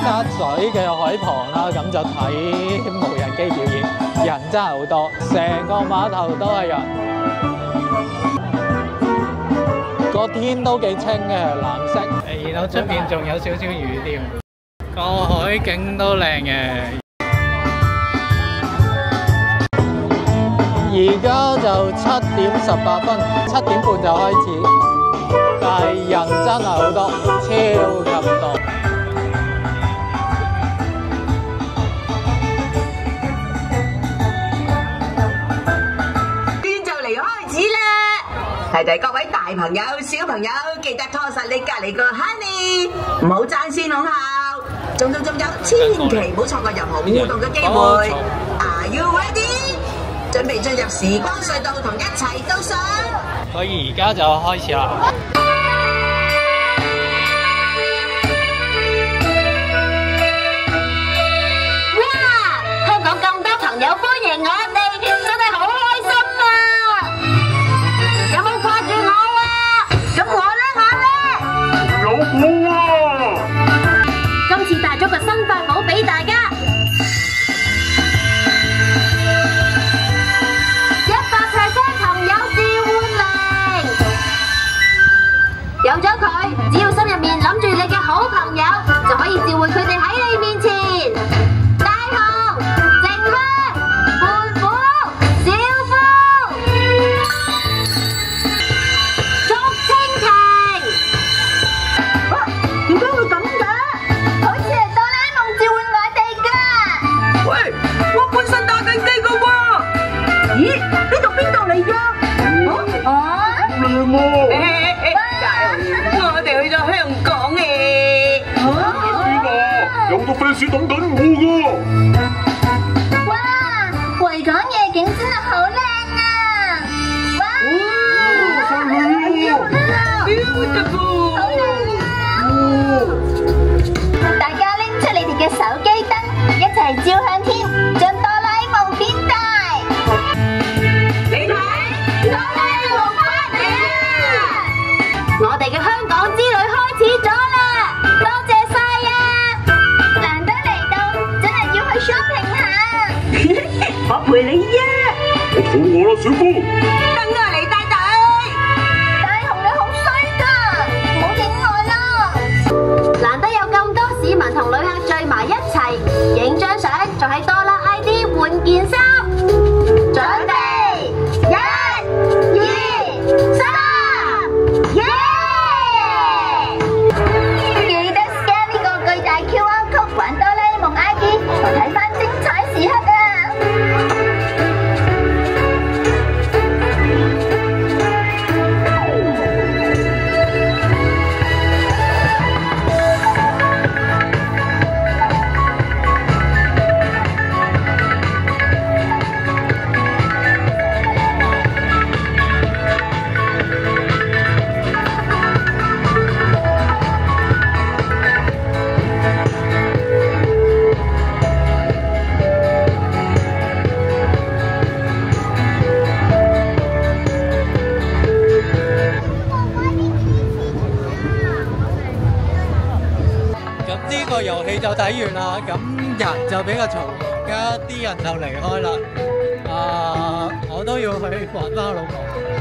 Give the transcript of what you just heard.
沙咀嘅海旁啦，咁就睇無人機表演，人真係好多，成個碼頭都係人，個天都幾清嘅藍色，然後出邊仲有少少雨添，個海景都靚嘅。而家就7點18分，7點半就開始，但係人真係好多，超級多。 邊就嚟開始啦！提各位大朋友、小朋友，記得拖實你隔離個 Honey， 唔好爭先恐後。仲有，千祈唔好錯過任何互動嘅機會。Are you ready？準備進入時光隧道，同一齊倒數。 所以而家就開始啦。 哇！香港咁多朋友歡迎我哋，真係好開心啊！有冇掛住我啊？咁我呢？ 有我啊！ 今次帶咗個新法寶俾大家。有咗佢，只要心入面諗住你嘅好朋友，就可以召喚佢哋喺你面前。大雄、靜香、胖虎、小夫、竹蜻蜓。點解會咁嘅？好似係哆啦 A 夢召喚我哋㗎。 喂，我本身打緊機㗎喎。咦？呢度邊度嚟㗎？ 靚喎！ 我哋去咗香港嘅。 邊啊？有好多 fans 等緊我㗎。 哇！維港夜景真係好靚啊！哇！ 快去喎！ 好靚啊！大家拎出你哋嘅手機燈，一齊照向天，將哆啦 A 夢變大。 你睇，哆啦 A 夢翻嚟啦！ 我哋嘅香港之旅開始咗啦，多謝晒啊！難得嚟到，真係要去 shopping 下。 我陪你呀！ 我肚餓啦，小夫。 等我嚟帶隊。 大雄你好衰㗎，唔好影我啦！難得有咁多市民同旅客聚埋一齊，影張相，再喺哆啦 ID 換件衫。準備，1、2、3，耶！記得 scan 呢個巨大 QR code 玩哆啦 A 夢 ID，同睇返精彩時刻啊！ 呢個遊戲就睇完啦，咁人就比較嘈，而家啲人就離開啦。我都要去揾翻老婆。